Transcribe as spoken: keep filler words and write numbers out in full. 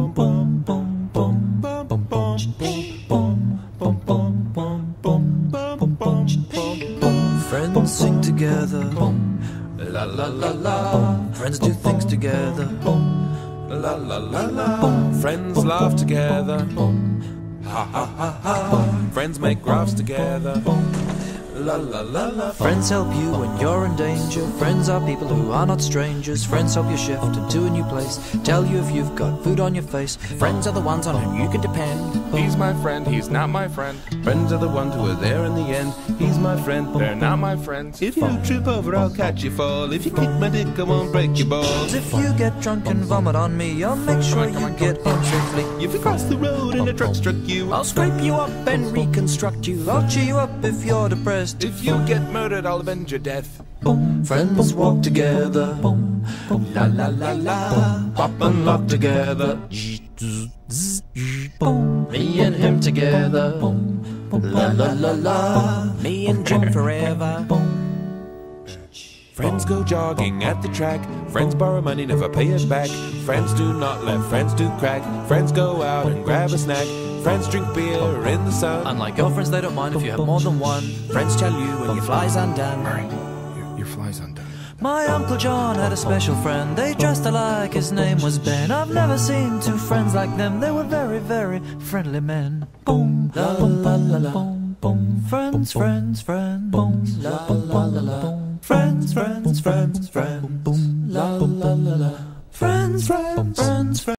boom, boom, boom, boom, boom, boom, boom, boom, boom, boom, boom, boom, boom, boom. Friends sing together, la la la la. Friends do things together, la la la la. Friends laugh together, ha ha ha ha. Friends make graphs together, la la la la. Friends help you when you're in danger. Friends are people who are not strangers. Friends help you shift into a new place, tell you if you've got food on your face. Friends are the ones on whom you can depend. He's my friend, he's not my friend. Friends are the ones who are there in the end. He's my friend, They're not my friends. if you trip over, I'll catch you fall. If you kick my dick, I won't break your balls. If you get drunk and vomit on me, I'll make sure you get home safely. If you cross the road and a truck struck you, I'll scrape you up and reconstruct you. I'll cheer you up if you're depressed. If you get murdered, I'll avenge your death. Friends walk together, la la la la. pop and lock together. Me and him together, la la la la. Me and Jim forever. Friends go jogging at the track. Friends borrow money, never pay it back. Friends do not let friends do crack. Friends go out and grab a snack. Friends drink beer in the sun. Unlike your friends, they don't mind if you have more than one. Friends tell you when your fly's undone. Your, your fly's undone. My Uncle John had a special friend. They dressed alike, his name was Ben. I've never seen two friends like them. They were very, very friendly men. Boom, la la la la. Boom, boom. Friends, friends, friends. Boom, la la la la. Friends, friends, friends, friends. Boom, la la la la. Friends, friends, friends, friends.